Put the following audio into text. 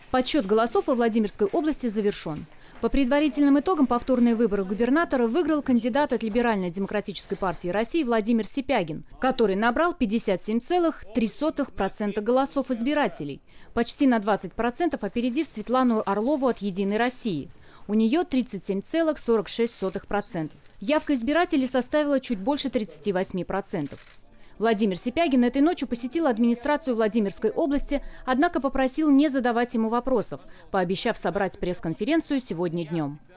Подсчет голосов во Владимирской области завершен. По предварительным итогам повторные выборы губернатора выиграл кандидат от Либеральной демократической партии России Владимир Сипягин, который набрал 57,3% голосов избирателей, почти на 20% опередив Светлану Орлову от «Единой России». У нее 37,46%. Явка избирателей составила чуть больше 38%. Владимир Сипягин этой ночью посетил администрацию Владимирской области, однако попросил не задавать ему вопросов, пообещав собрать пресс-конференцию сегодня днем.